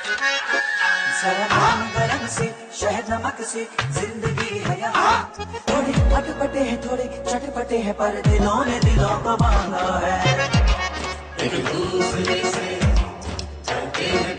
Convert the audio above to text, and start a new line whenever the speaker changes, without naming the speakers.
सलाम गरम सी शहद नमक सी जिंदगी है यहाँ। थोड़े अटपटे हैं थोड़े चटपटे हैं पर दिलों ने दिलों को बांधा है। एक दूसरे से चलते हैं